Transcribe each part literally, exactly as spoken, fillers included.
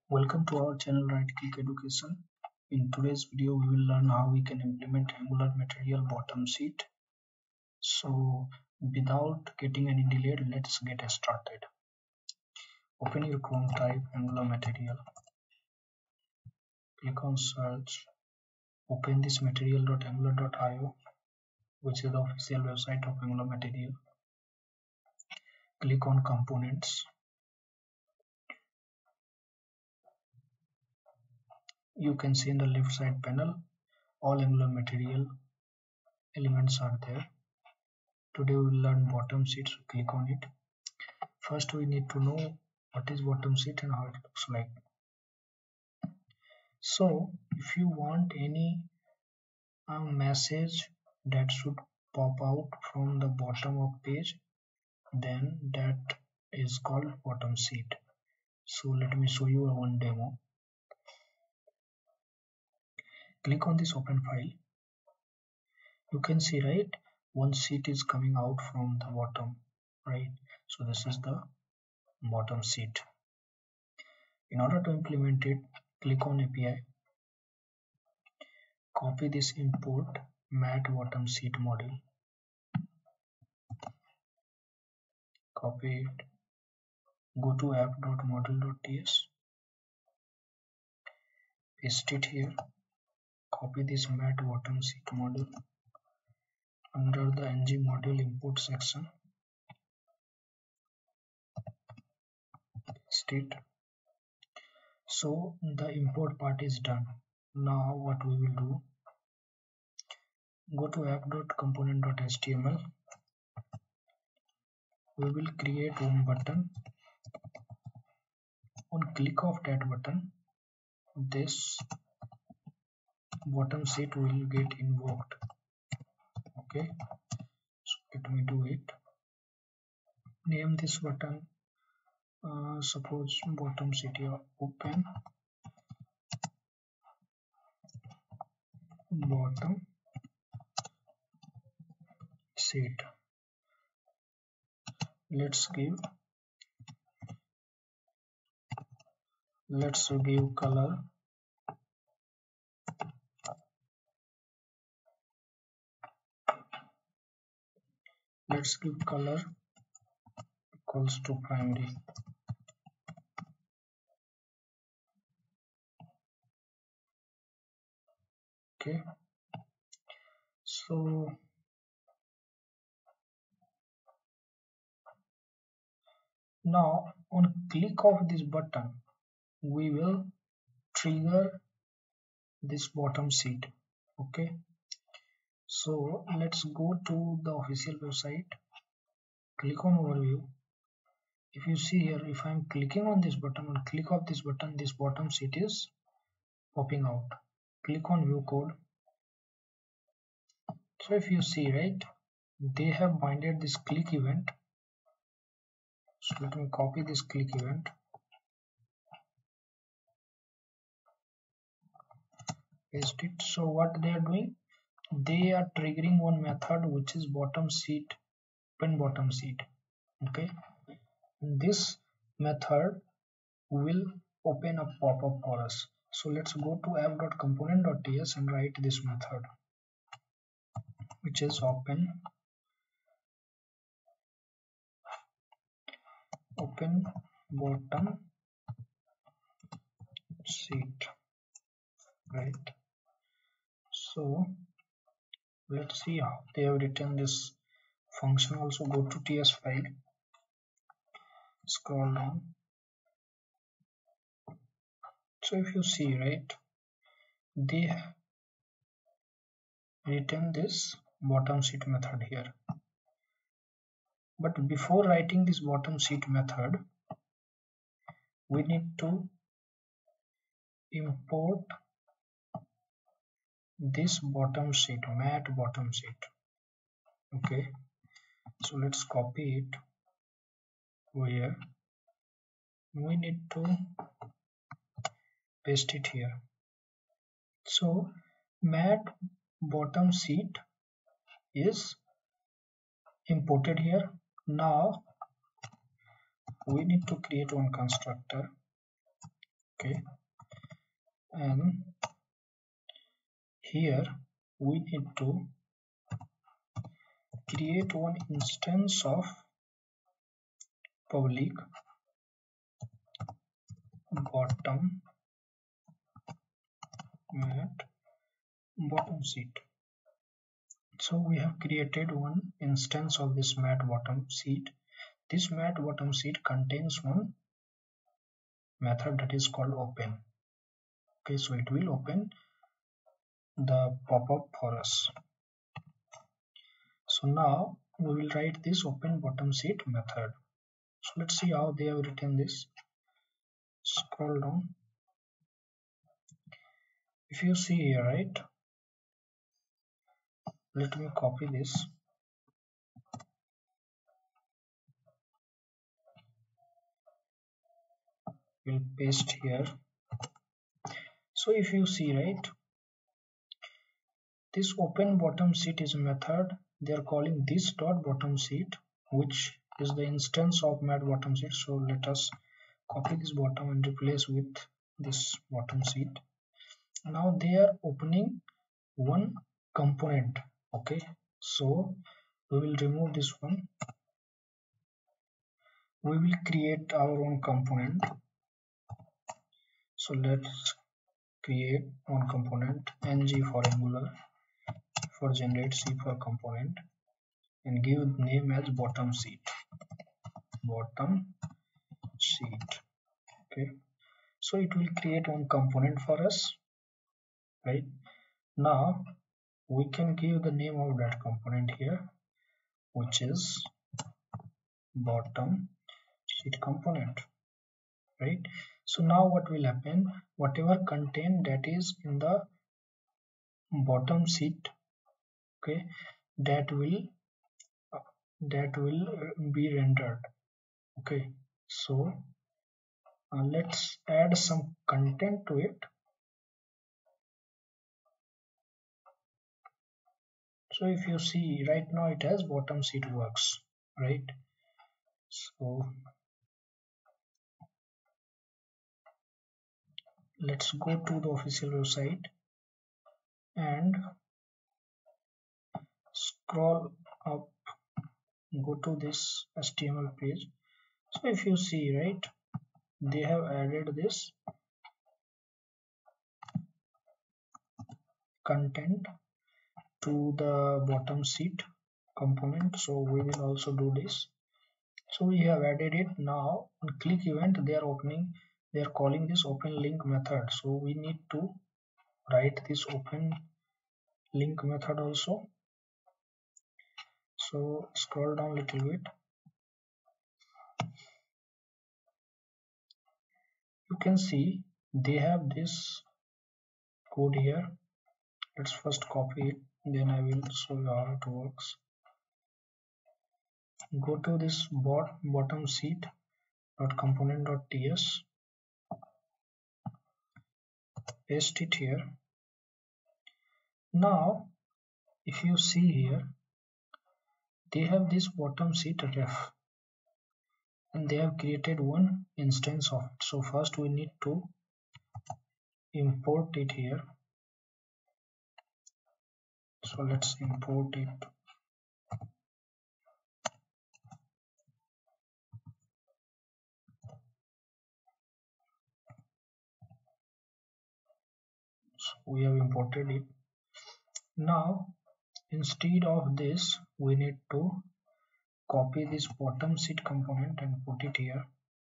Welcome to our channel Right Click Education. In today's video we will learn how we can implement Angular material bottom sheet. So without getting any delay, let's get started. Open your Chrome, type Angular material, click on search, open this material dot angular dot i o, which is the official website of Angular material. Click on components. You can see in the left side panel all Angular material elements are there. Today we will learn bottom sheet, so click on it. First we need to know what is bottom sheet and how it looks like. So if you want any uh, message that should pop out from the bottom of page, then that is called bottom sheet. So let me show you one demo. Click on this open file. You can see, right, one sheet is coming out from the bottom, right? So this is the bottom sheet. In order to implement it, click on A P I, copy this import mat bottom sheet module, copy it, go to app.module.ts, paste it here, copy this mat bottom sheet module under the ng module import section, paste it. So the import part is done. Now what we will do, go to app.component.html. We will create one button. On click of that button, this bottom sheet will get invoked. Okay, so let me do it. Name this button, uh, suppose bottom sheet here, open bottom sheet. Let's give let's give color let's give color equals to primary. Okay, so now on click of this button we will trigger this bottom sheet. Okay, so let's go to the official website, click on overview. If you see here, if I'm clicking on this button, on click of this button, this bottom sheet is popping out. Click on view code. So if you see, right, they have binded this click event. So let me copy this click event, paste it. So what they are doing, they are triggering one method which is bottom sheet, open bottom sheet. Okay, and this method will open a pop-up for us. So let's go to app.component.ts and write this method, which is open open bottom sheet, right? So let's see how they have written this function. Also go to ts file, scroll down. So if you see, right, they have written this bottom sheet method here. But before writing this bottom sheet method, we need to import this bottom sheet, mat bottom sheet. Okay, so let's copy it over here. We need to paste it here. So mat bottom sheet is imported here. Now we need to create one constructor Okay, and here we need to create one instance of public bottom mat bottom sheet. So we have created one instance of this mat bottom sheet. This mat bottom sheet contains one method that is called open. Okay, so it will open the pop-up for us. So now we will write this open bottom sheet method. So let's see how they have written this. Scroll down. If you see here, right, let me copy this. We'll paste here. So if you see, right, this open bottom sheet is a method. They are calling this dot bottom sheet, which is the instance of mat bottom sheet. So let us copy this bottom and replace with this bottom sheet. Now they are opening one component. Okay, so we will remove this one. We will create our own component. So let's create one component, ng for angular, for generate, c for component, and give name as bottom sheet. Bottom sheet. Okay, so it will create one component for us, right? Now we can give the name of that component here, which is bottom sheet component, right? So now what will happen, whatever content that is in the bottom sheet, okay, that will that will be rendered. Okay, so uh, let's add some content to it. So if you see right now, it has bottom sheet works, right? So let's go to the official website and scroll up, go to this H T M L page. So if you see, right, they have added this content to the bottom sheet component. So we will also do this. So we have added it. Now on click event, they are opening, they are calling this open link method. So we need to write this open link method also. So scroll down a little bit. You can see they have this code here. Let's first copy it, then I will show you how it works. Go to this bot bottom sheet dot component dot ts, paste it here. Now if you see here, they have this bottom sheet ref and they have created one instance of it. So first we need to import it here. So let's import it. So we have imported it. Now instead of this, we need to copy this bottom sheet component and put it here.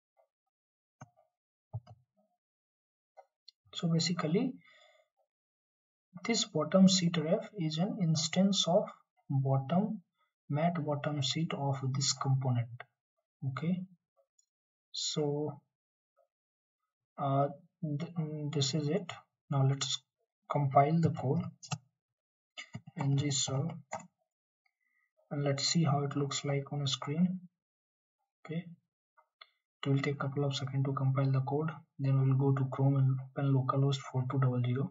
So basically this bottom sheet ref is an instance of bottom mat bottom sheet of this component. Okay, so uh, th this is it. Now let's compile the code ng serve and let's see how it looks like on a screen. Okay, it will take a couple of seconds to compile the code. Then we'll go to Chrome and open localhost four two zero zero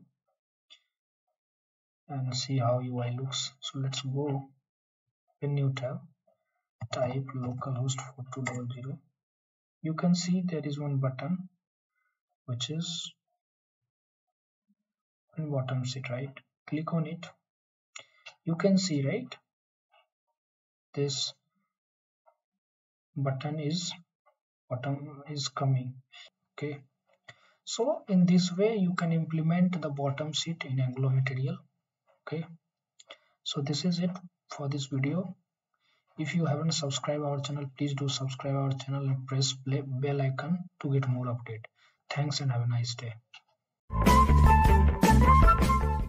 and see how U I looks. So let's go in new tab, type localhost four two zero zero. You can see there is one button which is in bottom sheet, right? Click on it. You can see, right, this button is bottom is coming. Okay, so in this way you can implement the bottom sheet in Anglo material. Okay, so this is it for this video. If you haven't subscribed our channel, please do subscribe our channel and press bell icon to get more update. Thanks and have a nice day.